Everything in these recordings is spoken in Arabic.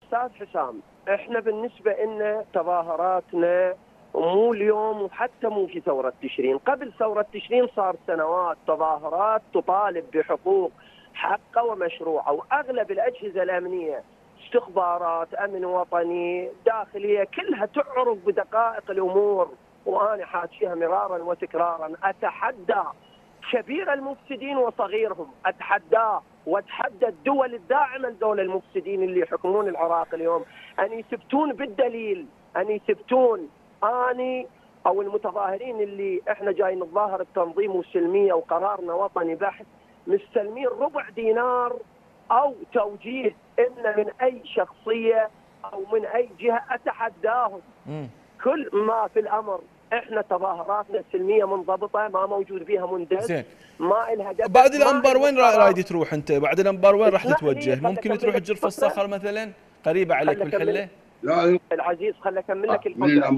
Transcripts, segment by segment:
استاذ حسام، احنا بالنسبه لنا تظاهراتنا مو اليوم وحتى مو في ثوره تشرين، قبل ثوره تشرين صار سنوات تظاهرات تطالب بحقوق حقه ومشروعه، واغلب الاجهزه الامنيه استخبارات، امن وطني، داخليه، كلها تعرف بدقائق الامور، وانا حاكيها مرارا وتكرارا. اتحدى كبير المفسدين وصغيرهم، اتحداه واتحدى الدول الداعمه لدول المفسدين اللي يحكمون العراق اليوم ان يثبتون بالدليل، ان يثبتون اني او المتظاهرين اللي احنا جايين نتظاهر بتنظيم وسلميه وقرارنا وطني بحت، مستلمين ربع دينار او توجيه ان من اي شخصيه او من اي جهه. اتحداهم كل ما في الامر. احنا تظاهراتنا سلميه منضبطه، ما موجود بيها مندس، زين. ما إلها دفع، بعد ما الانبار إلها وين قرار. رايد تروح انت؟ بعد الانبار وين راح اسمح لي تتوجه؟ خل ممكن اكمل تروح لك جرف الفكره، الصخر مثلا، قريبه عليك خل اكمل بالحله؟ لا العزيز، خل اكمل لك من الفكره.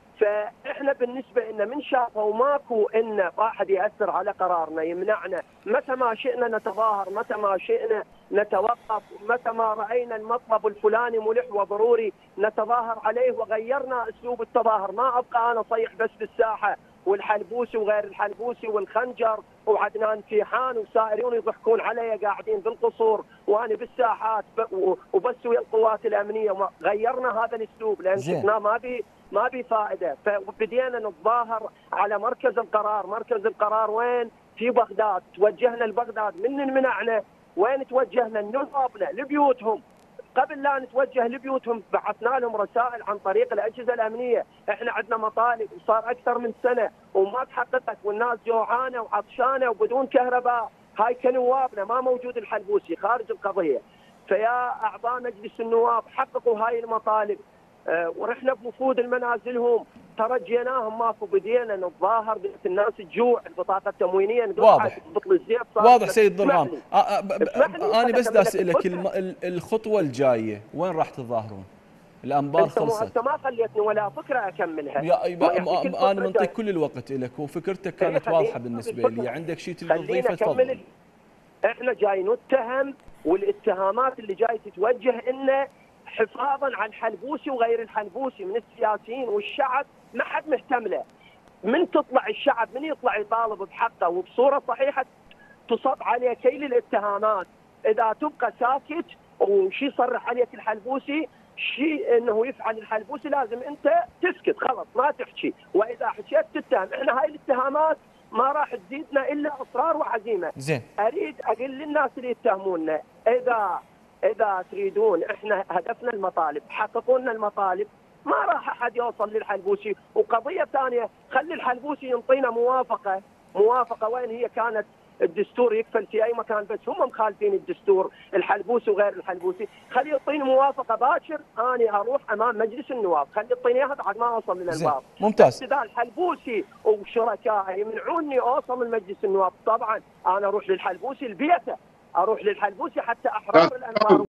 فاحنا بالنسبه لنا من شافوا ماكو ان واحد ياثر على قرارنا يمنعنا، متى ما شئنا نتظاهر، متى ما شئنا نتوقف، متى ما راينا المطلب الفلاني ملح وضروري نتظاهر عليه، وغيرنا اسلوب التظاهر. ما ابقى انا صيح بس بالساحه والحلبوسي وغير الحلبوسي والخنجر وعدنان فيحان وسائرون يضحكون علي قاعدين بالقصور وانا بالساحات وبس ويا القوات الامنيه. غيرنا هذا الاسلوب لان شفناه ما بي فائده، فبدينا نتظاهر على مركز القرار. مركز القرار وين؟ في بغداد. توجهنا لبغداد، من منعنا؟ وين توجهنا؟ لنوابنا لبيوتهم. قبل لا نتوجه لبيوتهم بعثنا لهم رسائل عن طريق الاجهزه الامنيه، احنا عندنا مطالب وصار اكثر من سنه وما تحققت، والناس جوعانه وعطشانه وبدون كهرباء. هاي كنوابنا، ما موجود الحلبوسي، خارج القضيه. فيا اعضاء مجلس النواب حققوا هاي المطالب. ورحنا بوفود المنازلهم، ترجيناهم ماكو، بدينا نتظاهر، بدات الناس تجوع، البطاقه التموينيه واضح بطل الزيت صار. واضح سيد ضرغام. انا بس دا اسالك اسالك الخطوه الجايه وين راح تظاهرون؟ الانبار انت خلصت. ما خليتني ولا فكره اكملها. انا منطيك كل الوقت لك، وفكرتك كانت واضحه بالنسبه لي. عندك شيء تريد تضيفه تفضل. احنا جاي نتهم، والاتهامات اللي جاي تتوجه انه حفاظا على الحلبوسي وغير الحلبوسي من السياسيين والشعب، ما حد مهتم. من تطلع الشعب، من يطلع يطالب بحقه وبصوره صحيحه تصب عليه كيل الاتهامات. اذا تبقى ساكت وشي يصرح عليك الحلبوسي شيء انه يفعل الحلبوسي، لازم انت تسكت خلص ما تحكي، واذا حكيت تتهم. احنا هاي الاتهامات ما راح تزيدنا الا اصرار وعزيمه. زين. اريد اقول للناس اللي يتهموننا، اذا تريدون احنا هدفنا المطالب، حققوا لنا المطالب، ما راح احد يوصل للحلبوسي. وقضيه ثانيه، خلي الحلبوسي ينطينا موافقه وين هي كانت؟ الدستور يكفل في اي مكان، بس هم مخالفين الدستور الحلبوسي وغير الحلبوسي. خلي يعطيني موافقه باكر، اني اروح امام مجلس النواب، خلي يعطيني اياها بعد ما اوصل من الباب. ممتاز. اذا الحلبوسي وشركائه يمنعوني اوصل من مجلس النواب، طبعا انا اروح للحلبوسي لبيته، اروح للحلبوسي حتى احرار الانبار.